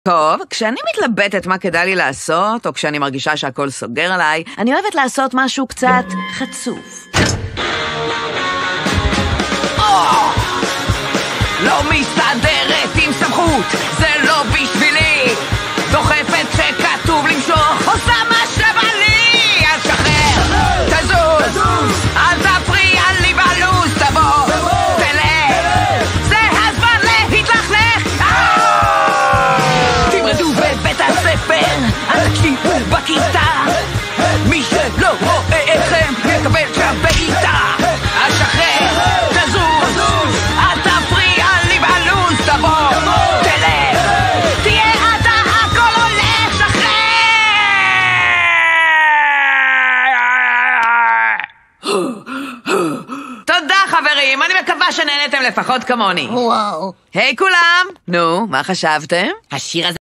טוב, כשאני מתלבטת מה כדאי לי לעשות, או כשאני מרגישה שהכל סוגר עליי, אני אוהבת לעשות משהו קצת חצוף. לא מסתדרת עם סמכות, זה לא בשבילי. דוחפת שכתוב למשוך, עושה מה שבא לי. אז שחרר, תזוז, אל תפריע לי בלוז, תבוא, תלך, זה הזמן להתלכלך. תמרדו בבית הספר, אל תקשיבו בכיתה, מי שלא רואה אתכם יקבל שם בעיטה. אז שחרר, תזוז, אל תפריע לי בלוז, תבוא, תלך, תהיה אתה, הכל הולך, שחרר. תודה חברים, אני מקווה שנהנתם לפחות כמוני. וואו. היי כולם, נו, מה חשבתם? השיר הזה